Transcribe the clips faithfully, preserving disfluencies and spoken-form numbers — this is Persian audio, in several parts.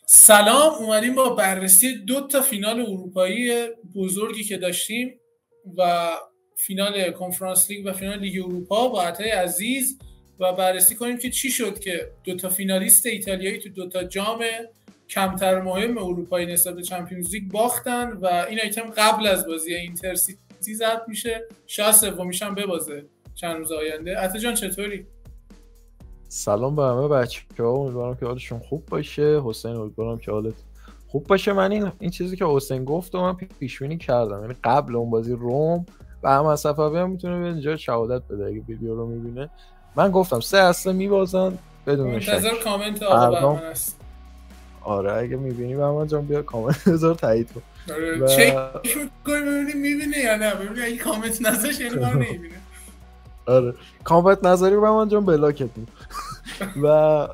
سلام، اومدیم با بررسی دو تا فینال اروپایی بزرگی که داشتیم و فینال کنفرانس لیگ و فینال لیگ اروپا با عطای عزیز و بررسی کنیم که چی شد که دو تا فینالیست ایتالیایی تو دو تا جام کمتر مهم اروپایی نسبت به چمپیونز لیگ باختن و این ایتم قبل از بازی اینتر سیتی ضبط میشه. شاید سومیش هم ببازه چند روز آینده. عطا جان چطوری؟ سلام به همه بچه‌ها، امیدوارم که حالشون خوب باشه. حسین، امیدوارم که حالت خوب باشه. من این این چیزی که حسین گفت و من پیش بینی کردم، یعنی قبل اون بازی روم و هم از صفوی هم میتونه بیاد اینجا شهادت بده اگه ویدیو رو میبینه. من گفتم سه اصلا میبازن بدون شک. منتظر کامنت آقا بهمن است. آره اگه میبینی بهمن جان بیا کامنت بذار تایید کن. آره و... چک می‌کنی ببینی میبینه یا نه. ببین اگه کامنت نذاش یعنی ما نمیبینه. آره کامنت نذاری بهمن جان بلاکت می و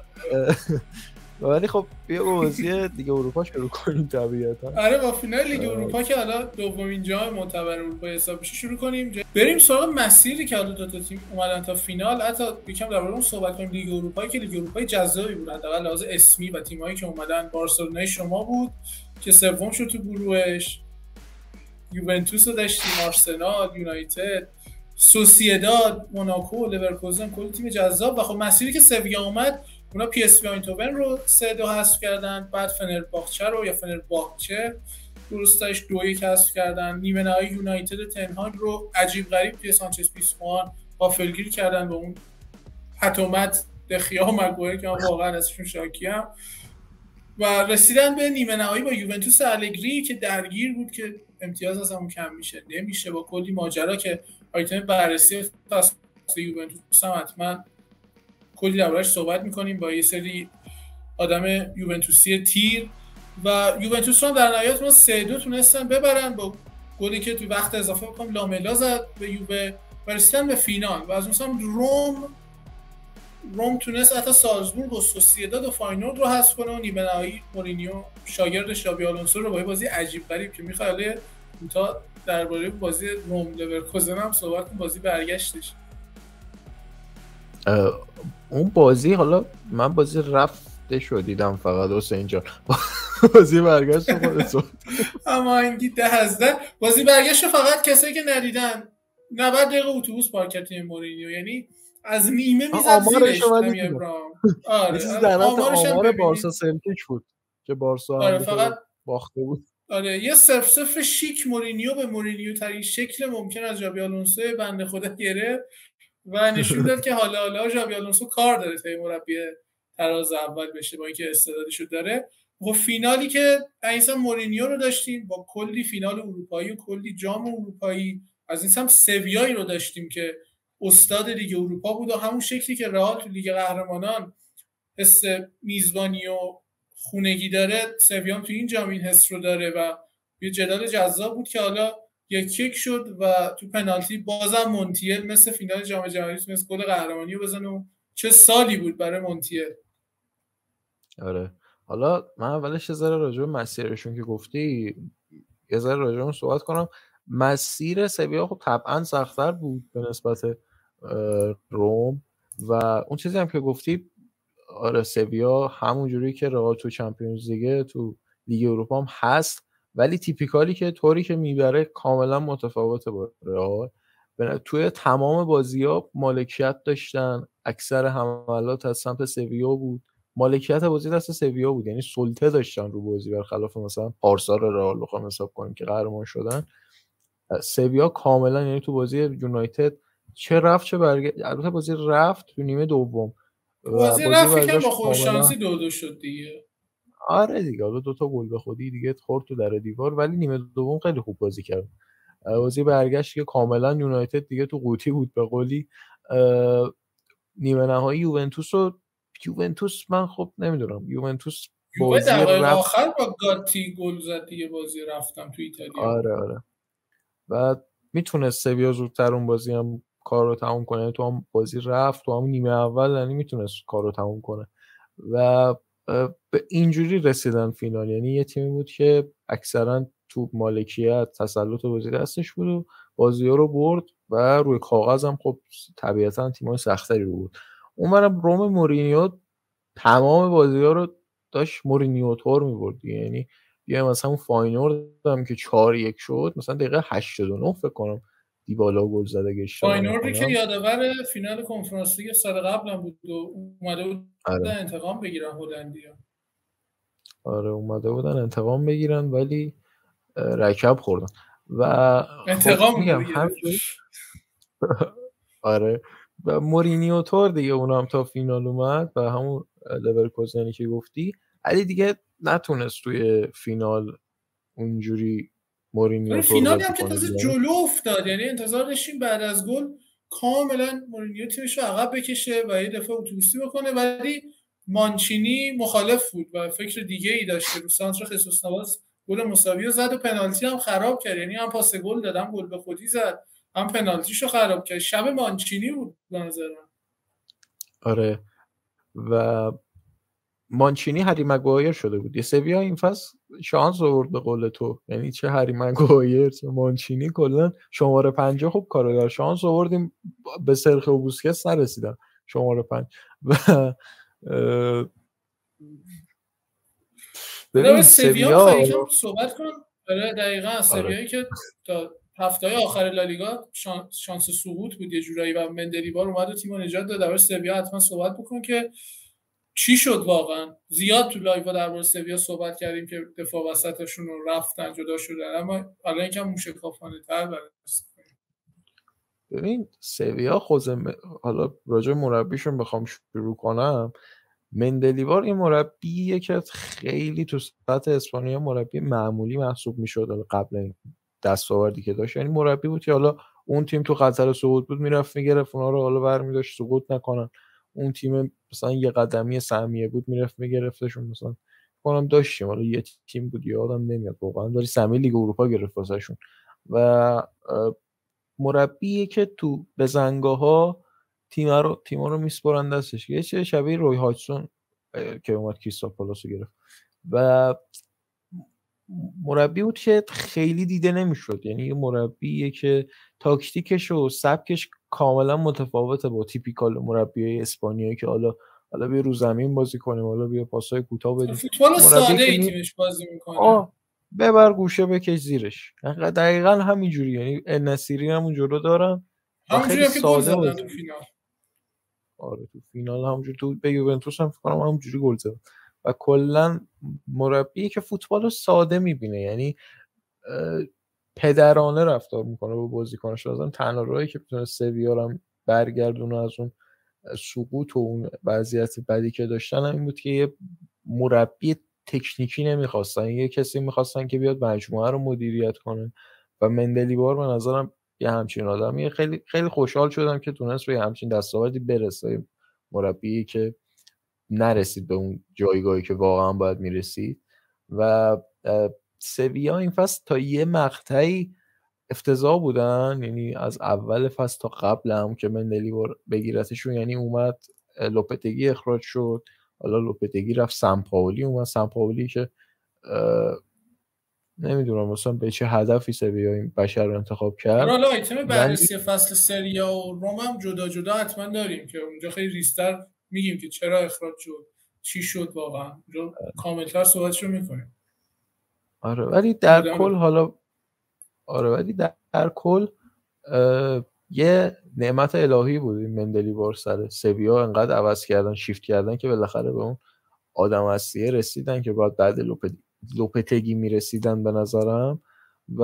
ولی خب بیا بازی دیگه اروپا شروع کنیم طبیعتا. آره با فینال لیگ اروپا که حالا دومین جام معتبر اروپا حساب میشه شروع کنیم. بریم سراغ مسیری که حالا دو تا تیم اومدن تا فینال. حتی یکم درباره اون صحبت کنیم. لیگ اروپا که لیگ اروپا جذابی بود حداقل لحاظ اسمی و تیمایی که اومدن. بارسلونای شما بود که سوم شد تو گروهش، یوونتوس رو داشتیم، آرسنال، یونایتد، سوسییداد، موناکو، لورکوزن، کلی تیم جذاب. و خب مسیری که سویا اومد، اونا پی اس وی آینتوون رو سه دو حذف کردن، بعد فنرباخچه رو یا فنرباخچه درستش دو یک حذف کردن، نیمه نهایی یونایتد تنهاگ رو عجیب غریب توی سانچز پیسخوان غافلگیر کردن به اون حتومت دخیا و مگوئر که من واقعا ازشون شاکیم. و رسیدن به نیمه نهایی با یوونتوس الگری که درگیر بود که امتیاز از همون کم میشه نمیشه، با کلی ماجرا که آیتم بررسی فصل یوونتوس هم حتما کلی دربارش صحبت میکنیم با یه سری آدم یوونتوسی تیر. و یوونتوس رو در نهایت ما سه دو تونستن ببرن با گلی که تو وقت اضافه بکنم لاملا زد به یووه و رسیدن به فینال. و از مثلا روم روم تونست حتی سالزبورگ و سوسییداد و فاینورد رو حذف کنه و نیمه نهایی مورینیو شاگرد شابی آلونسو رو با یه بازی عجیب غریب که میخواد تا درباره بازی روم لورکوزن هم صحبت کنیم، بازی برگشتش. اون بازی حالا من بازی رفته شو دیدم فقط حسین جان. بازی برگشت خودت اما اینگی ده هزده بازی برگشت فقط کسایی که ندیدن نود دقیقه اتوبوس پارک کرد مورینیو، یعنی از نیمه میزد زیرش نمی ابراهام. آره چیز در حد آمار بارسا سلتیک بود که بارسا آره فقط باخته بود. آره یه صفر صفر شیک مورینیو به مورینیو ترین شکل ممکن از ژابی آلونسو بنده خدا گرفت و نشون داد که حالا حالا ژابی آلونسو کار داره تا مربی تراز اول بشه با اینکه استعدادشو داره. و فینالی که اینسان مورینیو رو داشتیم با کلی فینال اروپایی و کلی جام اروپایی. از این سم سویایی رو داشتیم که استاد لیگ اروپا بود و همون شکلی که رئال تو لیگ قهرمانان حس میزبانی و خونگی داره، سویام تو این جام این حس رو داره و یه جدال جذاب بود که حالا یک یک شد و تو پنالتی بازم مونتیل مثل فینال جام جهانی مثل گل قهرمانی رو بزنه و چه سالی بود برای مونتیل. آره حالا من اولش یه ذره راجع به مسیرشون که گفتی یه ذره راجع به صحبت کنم. مسیر سویا خب طبعا سخت‌تر بود به نسبت روم و اون چیزی هم که گفتی آره سویا همون جوری که رئال تو چمپیونز لیگ تو لیگ اروپا هم هست، ولی تیپیکالی که طوری که میبره کاملا متفاوته با رئال. توی تمام بازی‌ها مالکیت داشتن، اکثر حملات از سمت سویا بود، مالکیت بازی دست سویا بود، یعنی سلطه داشتن رو بازی برخلاف مثلا پارسال رئال بخوام حساب کنیم که قهرمان شدن. سویا کاملا یعنی تو بازی یونایتد چه رفت چه برگشت، البته بازی رفت تو نیمه دوم بازی رفت که با خوش شانسی دو دو شد دیگه. آره دیگه حالا دو تا گل به خودی دیگه خورد تو در دیوار، ولی نیمه دوم خیلی خوب بازی کرد. بازی برگشت که کاملا یونایتد دیگه تو قوطی بود به قولی. نیمه نهایی یوونتوس و یوونتوس من خب نمیدونم یوونتوس بازی دقیقه آخر با گاتی گل زد دیگه بازی رفتم تو ایتالیا. آره آره و میتونست سویا زودتر اون بازی هم کار رو تموم کنه، تو هم بازی رفت تو هم نیمه اول یعنی میتونست کار رو تموم کنه و به اینجوری رسیدن فینال. یعنی یه تیمی بود که اکثرا تو مالکیت تسلط بازی دستش بود و بازی‌ها رو برد و روی کاغذ هم خب طبیعتا تیم‌های سخت‌تری رو بود. اونورم روم مورینیو تمام بازی‌ها رو داشت مورینیو طور می‌برد، یعنی بیا مثلا اون فاینورد هم که چهار یک شد مثلا دقیقه هشتاد و نه فکر کنم دیبالا گل زد اگه اشتباه فاینوردی که نکنم. یادآور فینال کنفرانس لیگ سال قبلم بود و اومده بود آره انتقام بگیرن هلندیا. آره اومده بودن انتقام بگیرن ولی اه، رکب خوردن و خب انتقام میگم اونو گرفت. همینجوری آره و مورینیو طور دیگه اونم تا فینال اومد و همون لورکوزنی که گفتی، علی دیگه نتونست توی فینال اونجوری مورینیو ولی طور فینالی بازی هم که کنه تازه دیگه. جلو افتاد، یعنی انتظار داشتیم بعد از گل کاملا مورینیو تیمش رو عقب بکشه و یه دفعه اتوبوسی بکنه، ولی مانچینی مخالف بود و فکر دیگه ای داشته. رو سانتر خصوص نواز گل مساوی رو زد و پنالتی هم خراب کرد، یعنی هم پاس گل داد هم گل به خودی زد هم پنالتیشو خراب کرد. شب مانچینی بود به نظر من. آره و مانچینی هری مگوایر شده بود. یه سویا این فصل شانس آورد به قول تو، یعنی چه هری مگوایر چه مانچینی کلا شماره پنجاه خوب کارو کرد. شانس آوردیم به سرخ و بوسکتس نرسیدن شماره پنج و اه، در ببین سویا سویا می‌خوای یکم صحبت کنم. آره دقیقاً آره سویایی که تا هفته‌های آخر لالیگا شان- شانس سقوط بود یه جورایی و مندلیبار اومد و تیمو نجات داد. درباره سویا حتما صحبت بکن که چی شد واقعا. زیاد تو لایو درباره سویا صحبت کردیم که دفاع وسطشون رو رفتن جدا شدن، اما الان یکم موشکافانه‌تر بررسی کنیم. ببین سویا خوزه م- حالا راجع به مربیشون بخوام شروع کنم، مندلیبار این مربیه که خیلی تو سطح اسپانیا مربی معمولی محسوب میشد قبل این دستاوردی که داشت. یعنی مربی بود که حالا اون تیم تو خطر سقوط بود میرفت میگرفت اونا رو حالا برمی‌داشت سقوط نکنن. اون تیم مثلا یه قدمی سهمیه بود میرفت میگرفتشون. مثلا کنم داشتیم حالا یه تیم بود یادم نمیاد واقعا، ولی سهمیه لیگ اروپا گرفت واسهشون. و اه، مربیه که تو بزنگاه‌ها تیما رو تیما رو میسپرن دستش، یه چیز شبیه روی هاجسون اه، که اومد کریستال پالاس رو گرفت و مربی بود که خیلی دیده نمیشد. یعنی یه مربیه که تاکتیکش و سبکش کاملا متفاوته با تیپیکال مربیای اسپانیایی که حالا حالا بیا رو زمین بازی کنیم حالا بیا پاسای کوتاه بدیم. فوتبال مربی ساده که ای می تیمش بازی میکنه. آه ببر گوشه بکش زیرش. دقیقا همینجوری، یعنی النصیری همون جلو دارن و خیلی همونجوری هم که گل ساده زدن بازی. تو فینال. آره تو فینال همونجوری تو به یوونتوس هم فکر کنم همونجوری گل زد و کلا مربی که فوتبال رو ساده میبینه، یعنی اه، پدرانه رفتار میکنه با بازیکناش. لازم تنها راهی که بتونه سویا رو هم برگردونه از اون سقوط و اون وضعیت بدی که داشتن این بود که یه مربی تکنیکی نمیخواستن، یه کسی میخواستن که بیاد مجموعه رو مدیریت کنه و مندلیبار به نظرم یه همچین آدمیه. خیلی خیلی خوشحال شدم که تونست به همچین دستاوردی برسه. مربی که نرسید به اون جایگاهی که واقعا باید میرسید و اه، سویا این فصل تا یه مقطعی افتضاح بودن، یعنی از اول فصل تا قبل هم که مندلیبار بگیرتشون، یعنی اومد اه، لوپتگی اخراج شد، حالا لوپتگی رفت سمپاولی اومد. سمپاولی که اه، نمیدونم مثلا به چه هدفی سویا این بشر رو انتخاب آره کرد حالا آیتم ولی بررسی فصل سریا و روم هم جدا جدا حتما داریم که اونجا خیلی ریستر میگیم که چرا اخراج شد چی شد واقعا، اونجا کاملتر صحبتشو میکنیم. آره ولی در کل ادامه حالا آره ولی در, در کل اه، یه نعمت الهی بود این مندلیبار سر سویا انقدر عوض کردن شیفت کردن که بالاخره به اون آدم اصلیه رسیدن که باید بعد لوپ لوپتگی میرسیدن به نظرم و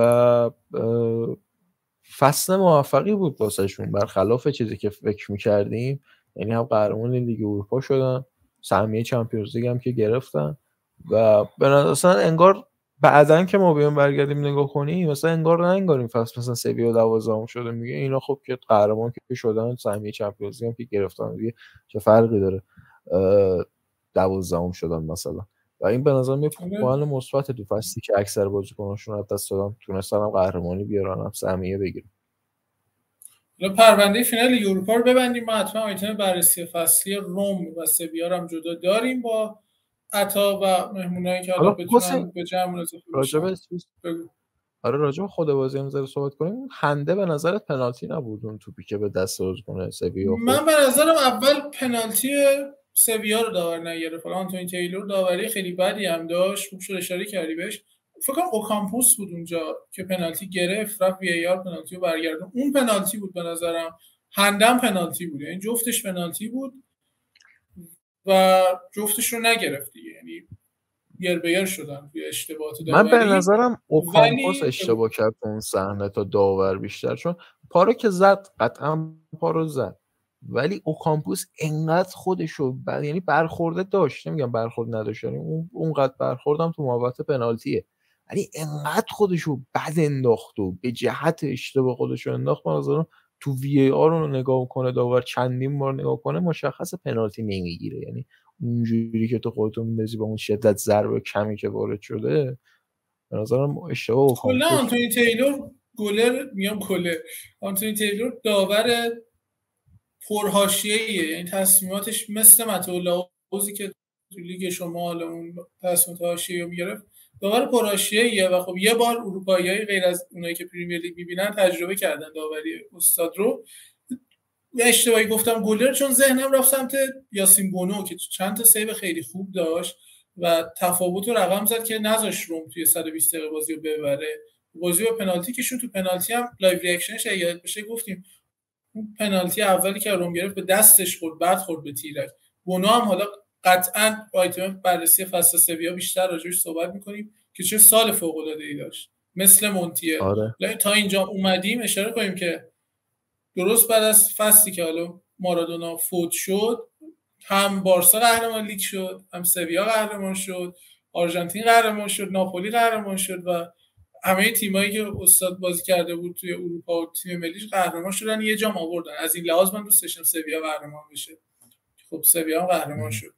اه، فصل موفقی بود واسهشون برخلاف چیزی که فکر میکردیم. یعنی هم قهرمان لیگ اروپا شدن، سهمیه چمپیونز لیگ هم که گرفتن و به نظر اصلا انگار بعدن که ما بیام برگردیم نگاه کنیم مثلا انگار نه انگار این فصل مثلا سویا دوازدهم شده میگه اینا خب که قهرمان که شدن سهمیه چمپیونز لیگ هم که گرفتن دیگه چه فرقی داره دوازدهم شدن مثلا. و این به نظر میاد پوان مثبت تو فصلی که اکثر بازیکناشون از دست دادن تونستن هم قهرمانی بیارن هم سهمیه بگیرن. حالا پرونده فینال لیگ اروپا رو ببندیم. ما حتما آیتم بررسی فصلی روم و سویا رو هم جدا داریم با عطا و مهمونایی که حالا حالا بتونن حسین به جمع اضافه راجبه بشن. چیز بگو. آره راجب خود بازی هم زره صحبت کنیم. خنده به نظرت پنالتی نبود اون توپی که به دست بازیکن سویا خورد؟ من به نظرم اول پنالتی سویا رو داور نگرفت. آنتونی تیلور داوری خیلی بدی هم داشت، خوب شد اشاره کردی بهش. فکر کنم اوکامپوس بود اونجا که پنالتی گرفت، رفت وی ای آر پنالتی رو برگردون. اون پنالتی بود به نظرم، هندم پنالتی بود، یعنی جفتش پنالتی بود و جفتش رو نگرفت دیگه، یعنی یر به یر شدن توی اشتباهات داوری. من به نظرم اوکامپوس ولی اشتباه کرد اون صحنه تا داور بیشتر، چون پارو که زد قطعا پارو زد، ولی اوکامپوس انقدر خودشو بر... یعنی برخورده داشت، نمیگم برخورد نداشت، یعنی اون اونقدر برخوردم تو محوطه پنالتیه، ولی انقدر خودشو بد انداخت و به جهت اشتباه خودشو انداخت. من نظرم تو وی ای آر رو نگاه کنه داور، چندین بار نگاه کنه، مشخص پنالتی نمیگیره. یعنی اونجوری که تو خودتون میندازی با اون شدت ضربه کمی که وارد شده، به نظرم اشتباه و کلا کامپوس. آنتونی تیلور گلر میام گلر آنتونی تیلور داور پرحاشیه‌ایه، یعنی تصمیماتش مثل متولاوزی که تو لیگ شمال اون تصمیمات حاشیه‌ای میگرفت، داور پرحاشیه‌ایه و خب یه بار اروپایی‌های غیر از اونایی که پریمیر لیگ میبینن تجربه کردن داوری استاد رو. اشتباهی گفتم گلر چون ذهنم رفت سمت یاسین بونو که چند تا سیو خیلی خوب داشت و تفاوت رو رقم زد که نذاش روم توی صد و بیست دقیقه بازی رو ببره. بازی با پنالتی که شد، تو پنالتی هم لایو ریاکشنش یاد بشه گفتیم اون پنالتی اولی که روم گرفت به دستش خورد، بعد خورد به تیرک. بونو هم حالا قطعاً آیتم بررسی فصل سویا بیشتر راجعش صحبت می‌کنیم که چه سال فوق‌العاده‌ای داشت، مثل مونتیه. آره. تا اینجا اومدیم اشاره کنیم که درست بعد از فصلی که حالا مارادونا فوت شد، هم بارسا قهرمان لیگ شد، هم سویا قهرمان شد، آرژانتین قهرمان شد، ناپولی قهرمان شد و همه تیمایی که استاد بازی کرده بود توی اروپا و تیم ملیش قهرمان شدن، یه جام آوردن. از این لحاظ من دوست داشتم سویا قهرمان بشه. خب سویا هم قهرمان شد.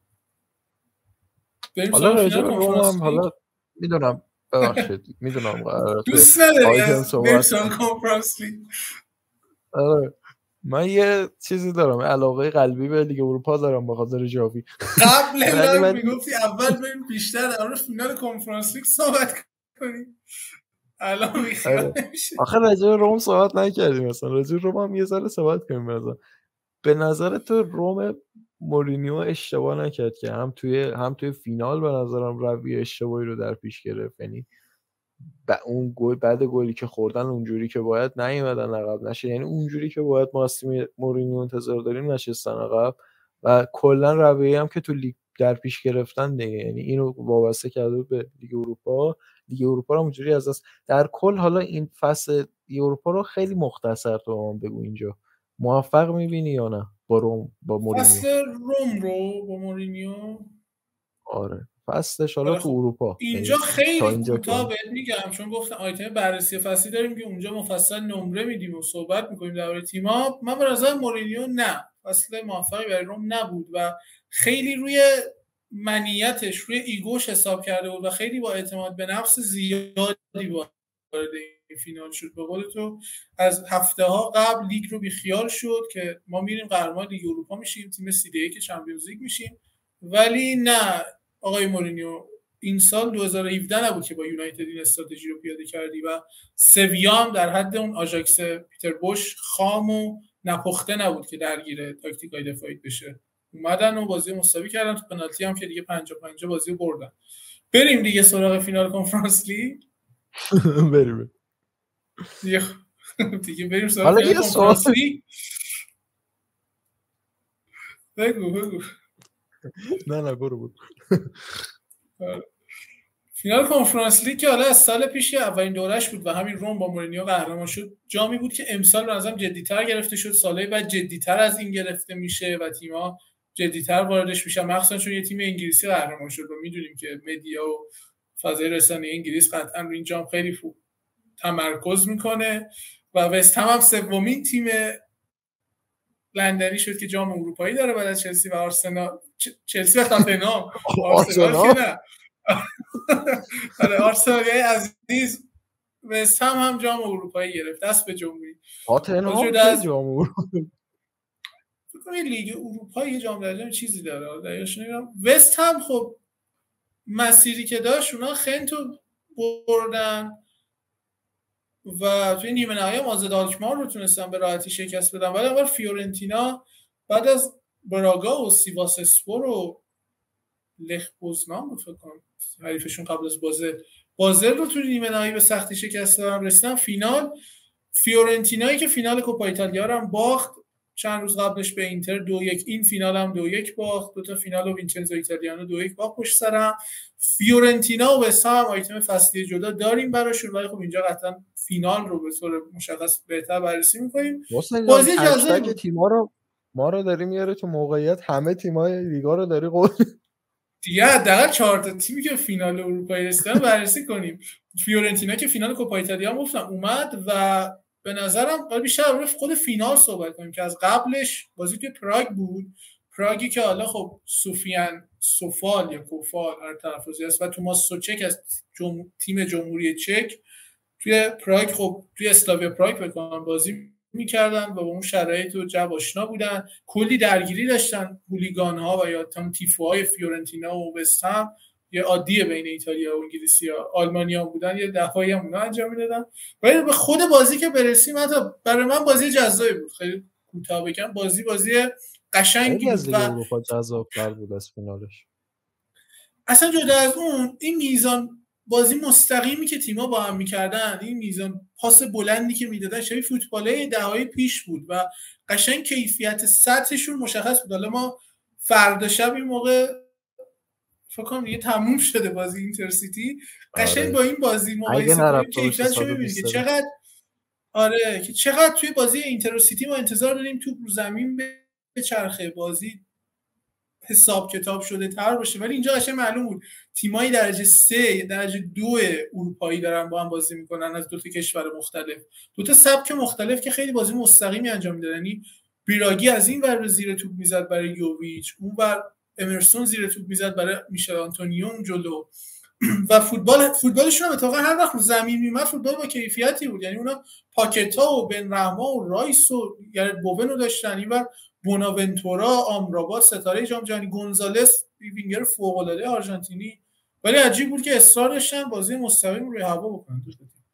بریم حالا سراغ راجع فینال به روم کنفرانس هم، لیگ. حالا میدونم ببخشید میدونم قراره توی دوست نداری آیتم از بریم صحبت سراغ کنفرانس لیگ؟ آره. من یه چیزی دارم، علاقه قلبی به لیگ اروپا دارم به خاطر جاوی. قبل ولی لایو من میگفتی اول بریم بیشتر در مورد فینال کنفرانس لیگ صحبت کنیم، الان بیخیال آره. نمیشه. آخه راجع به روم صحبت نکردیم، مثلا راجع به روم هم یه ذره صحبت کنیم. مثلا به نظر تو روم مورینیو اشتباه نکرد که هم توی هم توی فینال به نظرم روی اشتباهی رو در پیش گرفت؟ یعنی با اون گل بعد گلی که خوردن اونجوری که باید نیومدن عقب، نشه یعنی اونجوری که باید ما از تیم مورینیو انتظار داریم نشستن عقب، و کلا رویه هم که تو لیگ در پیش گرفتن دیگه، یعنی اینو وابسته کرده به لیگ اروپا. لیگ اروپا رو اونجوری از دست در کل. حالا این فصل لیگ اروپا رو خیلی مختصر تو هم بگو اینجا موفق میبینی یا نه با روم با مورینیو؟ فصل روم رو با مورینیو، آره فصلش حالا آره تو خب اروپا، اینجا یعنی تا خیلی اینجا که کوتاه بهت میگم چون گفتم آیتم بررسی فصلی داریم که اونجا مفصل نمره میدیم و صحبت میکنیم درباره تیم‌ها. من به نظر مورینیو نه، فصل موفقی برای روم نبود و خیلی روی منیتش، روی ایگوش حساب کرده بود و خیلی با اعتماد به نفس زیادی وارد این فینال شد. به قول تو از هفته ها قبل لیگ رو بیخیال شد که ما میریم قهرمان لیگ اروپا میشیم، تیم سی دی ای که چمپیونز لیگ میشیم. ولی نه آقای مورینیو، این سال دو هزار و هفده نبود که با یونایتد این استراتژی رو پیاده کردی و سویا هم در حد اون آژاکس پیتر بوش خام و نپخته نبود که درگیر تاکتیکای دفاعی بشه. اومدن و بازی مساوی کردن، تو پنالتی هم که دیگه پنجاه پنجاه بازی رو بردن. بریم دیگه سراغ فینال کنفرانس لیگ. بریم دیگه دیگه بریم سراغ حالا فینال یه سوال. کنفرانس لیگ. بگو بگو. نه نه برو برو. فینال کنفرانس لیگ که حالا از سال پیش اولین دورش بود و همین روم با مورینیو قهرمان شد، جامی بود که امسال به نظرم جدی‌تر گرفته شد، سالهای بعد جدی‌تر از این گرفته میشه و تیم‌ها جدی‌تر واردش میشن، مخصوصا چون یه تیم انگلیسی قهرمان شد و میدونیم که مدیا و فضای رسانه‌ای انگلیس قطعاً روی این جام خیلی خوب تمرکز میکنه و وست هم هم سومین تیم لندنی شد که جام اروپایی داره بعد از چلسی و آرسنال. چلسی و تاتنهام، آرسنال که نه. آره آرسنال عزیز وست هم هم جام اروپایی گرفت، دست به جمهوری. تاتنهام از جام اروپایی، فکر کنم لیگ اروپا یه جام در جام چیزی داره دقیقاً نمیدونم. وست هم خب مسیری که داشت اونا خنتو بردن و توی نیمه نهایی مازد آلکمار رو تونستن به راحتی شکست بدن، ولی اول فیورنتینا بعد از براگا و سیواسپور و لخ پوزنان رو فکر کنم حریفشون قبل از بازل بازل رو تو نیمه نهایی به سختی شکست دادن، رسیدن فینال. فیورنتینایی که فینال کوپا ایتالیا رو هم باخت چند روز قبلش به اینتر دو یک، این فینال هم دو یک باخت، دو تا فینال و وینچنزو ایتالیانو دو یک باخت پشت سر. فیورنتینا و وست هم آیتم فصلی جدا داریم براشون، ولی خب اینجا قطعا فینال رو به طور مشخص بهتر بررسی می‌کنیم. بازی جذاب تیم‌ها رو ما رو داری میاره تو موقعیت همه تیم‌های لیگا رو داری قول دیگه حداقل چهار تا تیمی که فینال اروپایی رسیدن بررسی کنیم. فیورنتینا که فینال کوپا ایتالیا هم گفتم اومد و به نظرم بیشتر روی خود فینال صحبت کنیم که از قبلش بازی توی پراگ بود. پراگی که حالا خب سوفیان سوفال یا کوفال هر تلفظی است و توماس سوچک از جم... تیم جمهوری چک توی پراگ خب توی اسلاویا پراگ بکنن بازی میکردن و با اون شرایط و جو آشنا بودن. کلی درگیری داشتن هولیگان‌ها و یا تام تیفوهای فیورنتینا و وست هم، یه عادیه بین ایتالیا و انگلیسی‌ها. آلمانی‌ها بودن یه دفاعی هم اونا انجام میدادن. ولی به خود بازی که برسیم حتی برای من بازی جذابی بود. خیلی کوتاه بگم بازی بازی قشنگی بود و اروپا جذاب‌تر بود از فینالش. اصلا جدا از اون این میزان بازی مستقیمی که تیم‌ها با هم می‌کردن، این میزان پاس بلندی که میدادن شبیه فوتبالای دهه‌های پیش بود و قشنگ کیفیت سطحشون مشخص بود. حالا ما فردا شب این موقع فکر کنم دیگه تموم شده بازی اینترسیتی، قشنگ آره. با این بازی مقایسه کنیم کیفیتشو ببینید که چقدر آره که چقدر توی بازی اینترسیتی ما انتظار داریم توپ رو زمین به چرخه بازی حساب کتاب شده تر باشه، ولی اینجا قشنگ معلوم بود تیمای درجه سه درجه دو اروپایی دارن با هم بازی میکنن از دو تا کشور مختلف، دو تا سبک مختلف که خیلی بازی مستقیمی انجام میدن. یعنی بیراگی از این ور زیر توپ میزد برای یوویچ، اون ور امرسون زیر توپ میزد برای میشل آنتونیون جلو و فوتبال فوتبالشون هم اتفاقا هر وقت رو زمین میومد فوتبال با کیفیتی بود. یعنی اونا پاکتا و بن رحما و رایس و یعنی بوون رو داشتن، اینور بوناونتورا، آمرابات، ستاره جام جهانی، گونزالس وینگر فوق العاده آرژانتینی. ولی عجیب بود که اصرار داشتن بازی مستقیم روی هوا بکنن.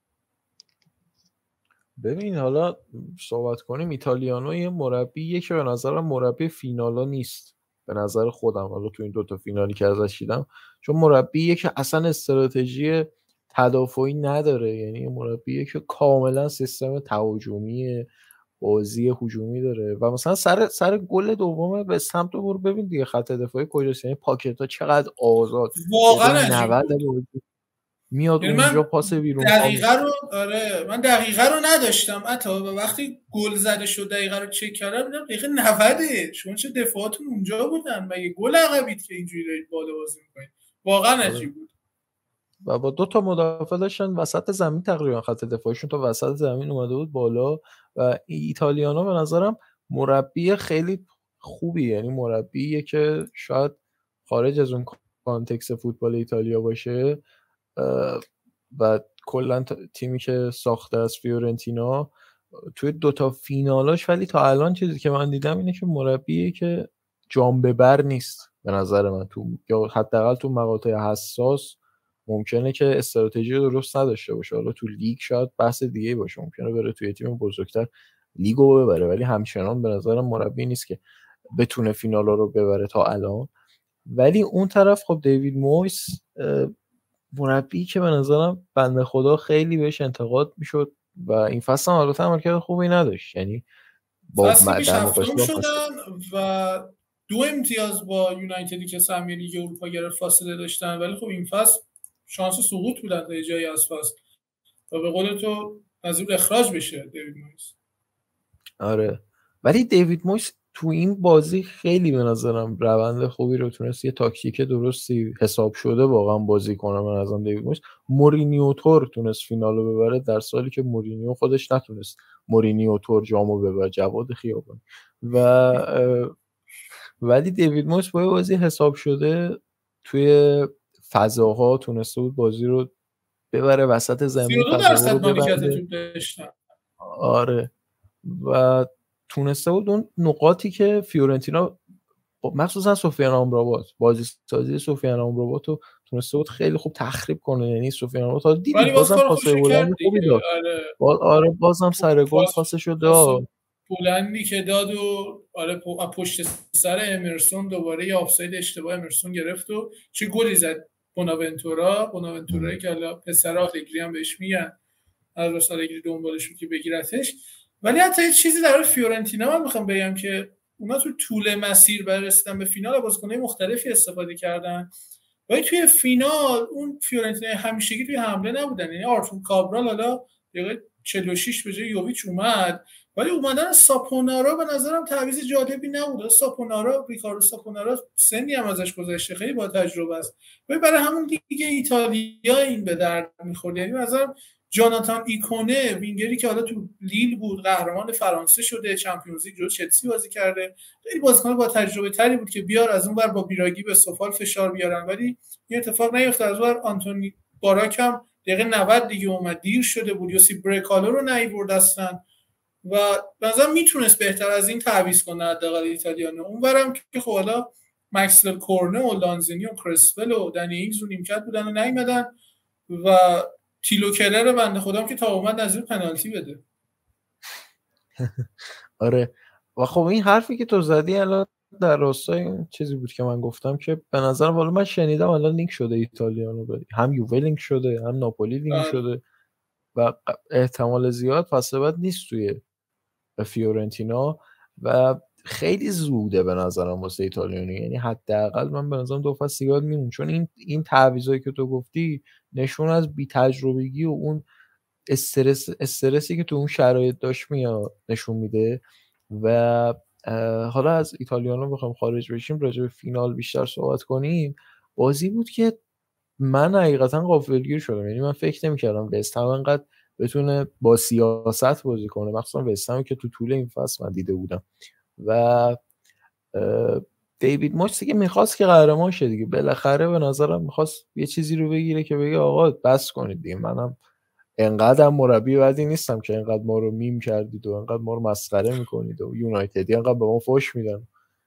ببین حالا صحبت کنیم ایتالیانو یه مربیه که به نظرم مربی فینالا نیست به نظر خودم، حالا تو این دوتا فینالی که ازش دیدم، چون مربیه که اصلا استراتژی تدافعی نداره. یعنی مربیه که کاملا سیستم تهاجمی بازی هجومی داره و مثلا سر سر گل دوم به سمت رو برو ببین دیگه خط دفاعی کجاست. یعنی پاکتا چقدر آزاد واقعا عجیب میاد یعنی اونجا پاس بیرون دقیقه رو آره من دقیقه رو نداشتم حتی و وقتی گل زده شد دقیقه رو چک کردم دیدم دقیقه نود شما چه دفاعاتون اونجا بودن مگه گل عقبید که اینجوری دارید بالا بازی می‌کنید. واقعا عجیب بود و با دو تا مدافع داشتن وسط زمین تقریبا خط دفاعشون تا وسط زمین اومده بود بالا و ایتالیانا به نظرم مربی خیلی خوبی، یعنی مربیه که شاید خارج از اون کانتکست فوتبال ایتالیا باشه و کلا تیمی که ساخته از فیورنتینا توی دوتا فینالاش، ولی تا الان چیزی که من دیدم اینه که مربیه که جام ببر نیست به نظر من، تو یا حداقل تو مقاطع حساس ممکنه که استراتژی درست نداشته باشه. حالا تو لیگ شاید بحث دیگه باشه، ممکنه بره توی تیم بزرگتر لیگو ببره، ولی همچنان به نظرم مربی نیست که بتونه فینالا رو ببره تا الان. ولی اون طرف خب دیوید مویس مربی که به نظرم بنده خدا خیلی بهش انتقاد میشد و این فصل هم البته عملکرد خوبی نداشت. یعنی با در مقایسه شدن و دو امتیاز با یونایتدی که سهمیه لیگ اروپا گرفت فاصله داشتن، ولی خب این فصل شانس سقوط بودن تا جایی از فصل و به قول تو از اون اخراج بشه دیوید مویس. آره ولی دیوید مویس تو این بازی خیلی به نظرم روند خوبی رو تونست، یه تاکتیک درستی حساب شده واقعا بازی کنه. من ازم دیوید مویس مورینیو تور تونست فینالو ببره در سالی که مورینیو خودش نتونست مورینیو تور جامو ببره، جواد خیابانی. و ولی دیوید مویس با بازی حساب شده توی فضاها تونسته بود بازی رو ببره وسط زمین، سی و دو درصد مالکیت توپ داشتن. آره و تونسته بود اون نقاطی که فیورنتینا مخصوصا سوفیان آمرابات بازی سازی سوفیان آمرابات رو تونسته بود خیلی خوب تخریب کنه. یعنی سوفیان آمرابات دیدی بازم پاس بلند خوبی داد. آره باز آره بازم سر گل پاسشو داد، بلندی که داد و آره پشت سر امرسون دوباره یه آفساید اشتباه امرسون گرفت و چه گلی زد بوناونتورا بوناونتورایی که حالا پسر آلگری هم بهش میگن، از راست آلگری دنبالش بود که بگیرتش. ولی حتی یه چیزی در فیورنتینا من میخوام بگم که اونا تو طول مسیر برای رسیدن به فینال بازیکن‌های مختلفی استفاده کردن، ولی توی فینال اون فیورنتینا همیشگی توی حمله نبودن. یعنی آرتور کابرال حالا دقیقه چهل و شش به جای یوویچ اومد، ولی اومدن ساپونارا به نظرم تعویض جالبی نبود. ساپونارا ریکاردو ساپونارا سنی هم ازش گذشته، خیلی با تجربه است، ولی برای همون لیگ ایتالیا این به درد می‌خورد. یعنی به نظرم جاناتان ایکونه وینگری که حالا تو لیل بود، قهرمان فرانسه شده، چمپیونز لیگ جلوی چلسی بازی کرده، خیلی بازیکن با تجربه تری بود که بیار از اون ور با بیراگی به سفال فشار بیارن، ولی این اتفاق نیفتاد. از اون آنتونی باراک هم دقیقه نود دیگه اومد، دیر شده بود، یوسی برکالو رو نیورد هستن و مثلا میتونست بهتر از این تعویض کنه حداقل ایتالیانو. اونورم که خب حالا مکسول کورنه و لانزینی و کرسفل و دنی اینگز رو نیمکت بودن و نیومدن و تیلو کلر بنده خودم که تا اومد نظیر پنالتی بده. آره و خب این حرفی که تو زدی الان در راستای این چیزی بود که من گفتم که به نظرم والا من شنیدم الان لینک شده ایتالیانو به هم یووه لینک شده هم ناپولی لینک آره. شده و احتمال زیاد پس بعد نیست توی فیورنتینا و خیلی زوده به نظرم واسه ایتالیانی. یعنی حداقل من به نظرم دو فصل دیگه میمون، چون این این تعویضایی که تو گفتی نشون از بی تجربگی و اون استرس استرسی که تو اون شرایط داشت میاد نشون میده. و حالا از ایتالیانو بخوام خارج بشیم راجع به فینال بیشتر صحبت کنیم، بازی بود که من حقیقتا غافلگیر شدم. یعنی من فکر نمی‌کردم وست هم انقدر بتونه با سیاست بازی کنه، مخصوصا وست هم که تو طول این فصل من دیده بودم. و دیوید مویس که میخواست که قهرمان شه دیگه، بالاخره به نظرم میخواست یه چیزی رو بگیره که بگه آقا بس کنید دیگه، منم انقدر مربی بدی نیستم که انقدر ما رو میم کردید و انقدر ما رو مسخره میکنید و یونایتدی انقدر به ما فوش میدن.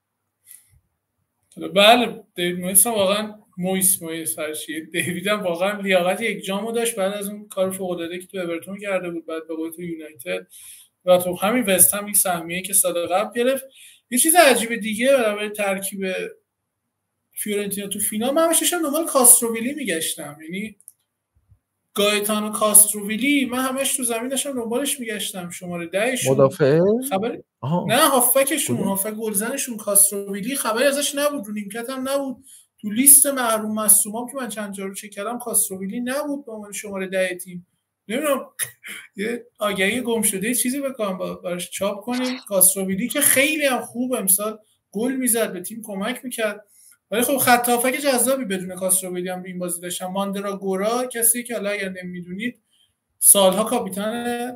بله دیوید مویس واقعا مویس مویس هرچی دیوید هم واقعا لیاقت یک جامو داشت بعد از اون کار فوق العاده که تو اورتون کرده بود، بعد به قول تو یونایتد و تو همین وست هم این سهمیه که سال قبل گرفت. یه چیز عجیب دیگه برای ترکیب فیورنتینا تو فینال من همش داشتم دنبال کاستروویلی میگشتم. یعنی گایتانو کاستروویلی من همش تو زمین داشتم دنبالش میگشتم، شماره ده شون مدافع خبر آها. نه هافبکشون هافبک گلزنشون کاستروویلی خبری ازش نبود، رو نیمکت هم نبود، تو لیست محروم مصدومام که من چند جا رو چک کردم کاستروویلی نبود به عنوان شماره ده تیم. نمیدونم یه آگهی گم شده چیزی بکنم براش چاپ کنیم. کاستروویلی که خیلی هم خوب امسال گل میزد، به تیم کمک میکرد، ولی خب خط هافک جذابی بدون کاستروویلی هم این بازی داشتم. ماندراگورا کسی که حالا اگر نمیدونید سالها کاپیتان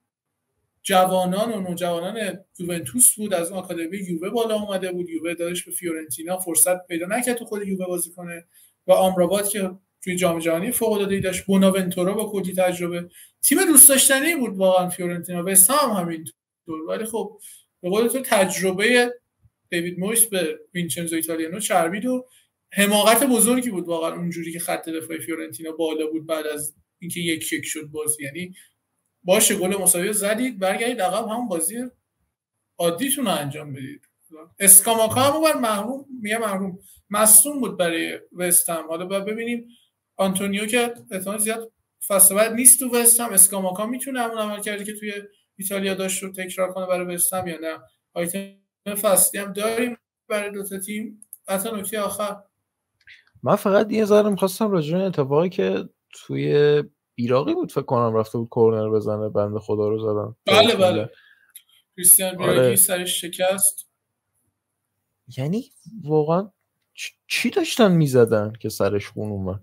جوانان و نوجوانان یوونتوس بود، از آکادمی یووه بالا اومده بود، یووه دادش به فیورنتینا، فرصت پیدا نکرد تو خود یووه بازی کنه و آمرابات که توی جام جهانی فوق العاده داشت، بوناونتورا با کلی تجربه، تیم دوست داشتنی بود واقعا فیورنتینا. و هم همینطور، ولی خب به قول تو تجربه دیوید مویس به وینچنزو ایتالیانو چربید و حماقت بزرگی بود واقعا اونجوری که خط دفاعی فیورنتینا بالا بود بعد از اینکه یک یک شد بازی. یعنی باشه گل مساوی زدید، برگردید عقب همون بازی عادیتون رو انجام بدید. اسکاماکا هم اون محروم میگه محروم مصدوم بود برای وست هم. حالا باید ببینیم آنتونیو که احتمال زیاد فصل بعد نیست تو وست هم، اسکاماکا میتونه همون عمل کردی که توی ایتالیا داشت رو تکرار کنه برای وست هم یا نه. آیتم فصلی هم داریم برای دو تا تیم. حتی نکته آخر من فقط یه ذره می‌خواستم راجع به اتفاقی که توی بیراقی بود فکر کنم رفته بود کورنر بزنه بنده خدا رو زدن. بله بله کریستیان بیراگی آره. سرش شکست. یعنی واقعا چی داشتن میزدن که سرش خون اومد؟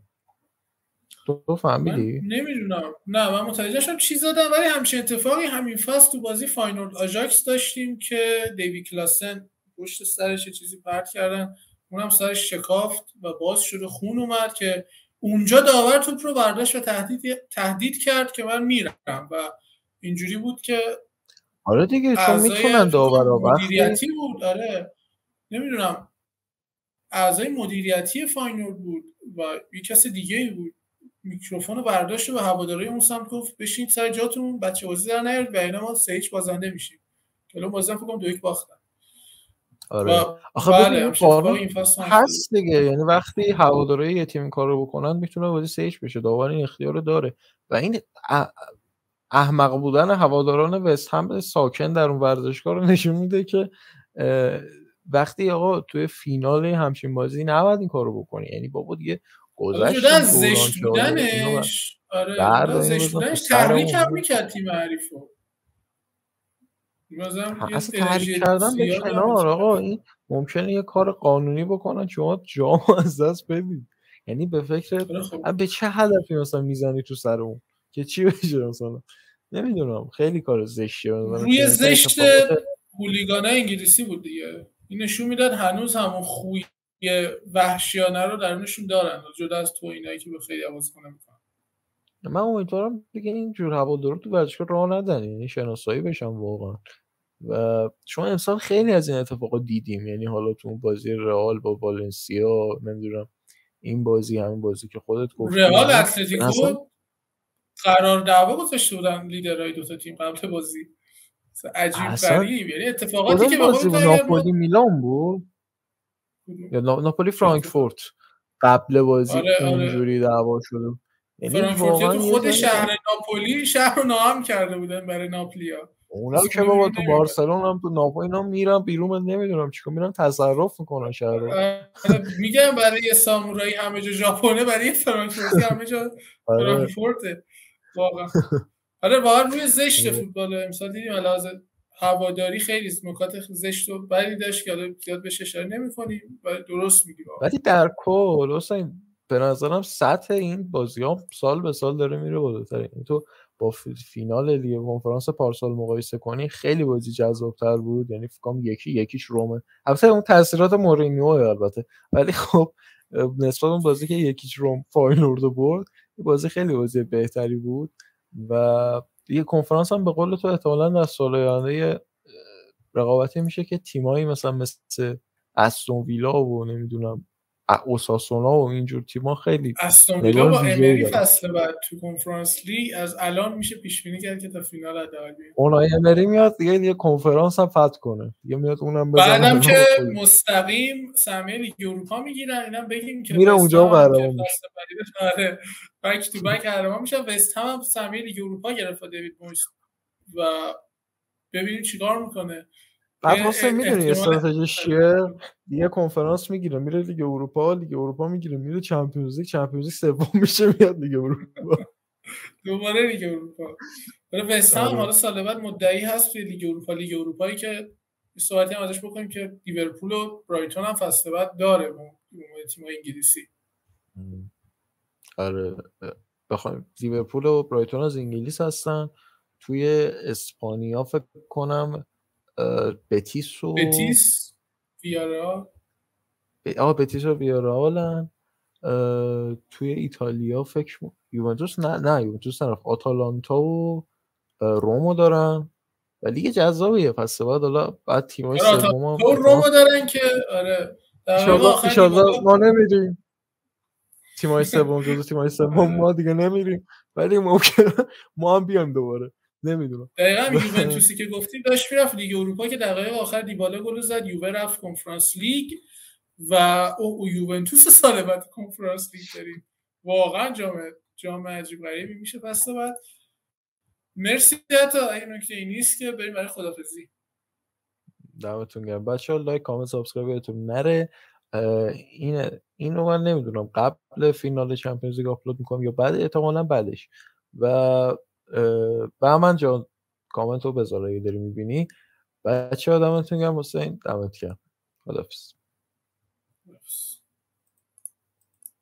تو فهمیدی؟ من نمیدونم، نه من متوجه شدم چی زدن، ولی همچین اتفاقی همین فصل تو بازی فاینورد آژاکس داشتیم که دیوی کلاسن پشت سرش چیزی پرت کردن، اونم سرش شکافت و باز شده خون اومد که اونجا داور توپ رو برداشت و تهدید تهدید کرد که من میرم و اینجوری بود که آره دیگه چون میتونن داورا مدیریتی بود. آره نمیدونم اعضای مدیریتی فاینورد بود و یک کس دیگه‌ای بود، میکروفون رو برداشت و به هوادارهای اون سمت گفت بشینید سر جاتون، بچه بازی در نیارید و اینا ما سه هیچ بازنده میشیم. کلا بازم فکر کنم دو یک باختن. آره آخه بله ببین قانون این فصل هست دیگه، یعنی وقتی هواداری یه تیم این کارو بکنن میتونه بازی سه‌هیچ بشه، داور این اختیار رو داره و این احمق بودن هواداران وست هم ساکن در اون ورزشگاه رو نشون میده که وقتی آقا توی فینال همچین بازی نباید این کارو بکنی، یعنی بابا دیگه گذشت دوران زشت بودنش آره جدا زشت بودنش تحریک هم میکرد تیم حریفو. اصلا تحریک کردن به کنار آقا، این ممکنه یه کار قانونی بکنن شما جام از دست بدید، یعنی به فکر به چه هدفی مثلا میزنی تو سر اون که چی بشه مثلا، نمیدونم خیلی کار زشتیه روی زشت هولیگانه انگلیسی بود دیگه، این نشون میداد هنوز همون خوی وحشیانه رو درونشون دارن جدا از تو اینایی که به خیلی بازیکن میکنن. من امیدوارم دیگه اینجور هوادارا تو ورزشگاه راه ندن، یعنی شناسایی بشن واقعا. و شما امسال خیلی از این اتفاقا دیدیم، یعنی حالا تو بازی رئال با والنسیا، نمیدونم این بازی همین بازی که خودت گفتی رئال اتلتیکو قرار دعوا گذاشته بودن لیدرای دو تا تیم قبل بازی، عجیب غریب، یعنی اتفاقاتی که بازی بود ناپولی میلان بود یا ناپولی فرانکفورت قبل بازی آره اونجوری آره. دعوا شده، یعنی واقعا تو خود شهر ناپولی شهر رو ناام کرده بودن برای ناپولیا، اونا که بابا تو بارسلون هم تو ناپولی اینا میرن بیرون، من نمیدونم چیکار میرن تصرف میکنن شهر رو. میگم برای سامورایی همه جا ژاپنه، برای فرانکفورتی همه جا فرانکفورته واقعا. آره واقعا روی زشت فوتبال امسال دیدیم علاوه هواداری خیلی نکات زشت و بدی داشت که حالا زیاد بهش اشاره نمی‌کنیم و درست میگی واقعا. ولی در کل حسین به نظرم سطح این بازی‌ها سال به سال داره میره بالاتر، این تو با فینال لیگ کنفرانس پارسال مقایسه کنی خیلی بازی جذاب‌تر بود، یعنی فکر کنم یکی یکیش رومه، البته اون تاثیرات مورینیو البته، ولی خب نسبت اون بازی که یکیش روم فاینورد برد بازی خیلی بازی بهتری بود و دیگه کنفرانس هم به قول تو احتمالاً در سال آینده رقابتی میشه که تیمایی مثلا مثل استون ویلا و نمیدونم اوساسونا و اینجور تیم‌ها خیلی استون ویلا با امری فصل بعد تو کنفرانس لیگ از الان میشه پیش بینی کرد که تا فینال حداقل بیاد. اونای امری میاد دیگه دیگه کنفرانس هم فتح کنه دیگه، میاد اونم بزنه بعدم که مستقیم سهمیه لیگ اروپا میگیرن، اینم بگیم که میره اونجا قهرمان میشه. آره بک تو بک قهرمان میشه. وست هم سهمیه لیگ اروپا گرفت دیوید مویس و ببینیم چیکار میکنه. بعد واسه میدونی استراتژیش چیه؟ یه کنفرانس میگیره میره لیگ اروپا، لیگ اروپا میگیره میره چمپیونز لیگ، چمپیونز لیگ سوم میشه میاد لیگ اروپا دوباره لیگ اروپا. ولی وست هم حالا سال بعد مدعی هست توی لیگ اروپا، لیگ اروپایی که صحبتی هم ازش بکنیم که لیورپول و برایتون هم فصل بعد داره با تیم‌های انگلیسی. آره بخوایم لیورپول و برایتون از انگلیس هستن، توی اسپانیا فکر کنم بتیس و بتیس ویارال آه بتیس و ویارالن. توی ایتالیا فکر یوونتوس نه نه یوونتوس طرف آتالانتا و رومو دارن و لیگ جذابیه، پس بعد حالا بعد تیم‌های سوم هم رومو دارن که آره ان شاءالله ما نمیریم تیم‌های سوم جزو تیم‌های سوم ما دیگه نمیریم، ولی ممکنه ما هم بیایم دوباره نمیدونم. دقیقاً یوونتوسی که گفتیم داشت میرفت لیگ اروپا که دقیقه آخر دیبالا گل زد، یووه رفت کنفرانس لیگ و او, او یوونتوس سال بعد کنفرانس لیگ داریم. واقعا جام جام عجیب غریبی میشه. پس بعد مرسی تا این نکته ای نیست که بریم برای خدافظی. دمتون گرم بچه‌ها، لایک کامنت سابسکرایب یادتون نره. این اینو من نمیدونم قبل فینال چمپیونز لیگ آپلود میکنم یا بعد، احتمالاً بعدش. و بهمن جان کامنت رو بذار اگه داری میبینی. بچه‌ها دمتون گرم، حسین دمت گرم، خداحافظ.